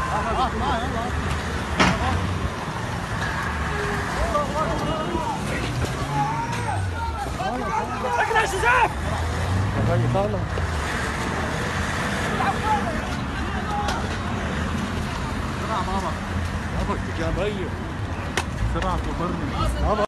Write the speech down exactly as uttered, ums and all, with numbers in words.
اقلع شجاف طالع طالع بسرعة بابا بابا كان ريح بسرعة كبرني بابا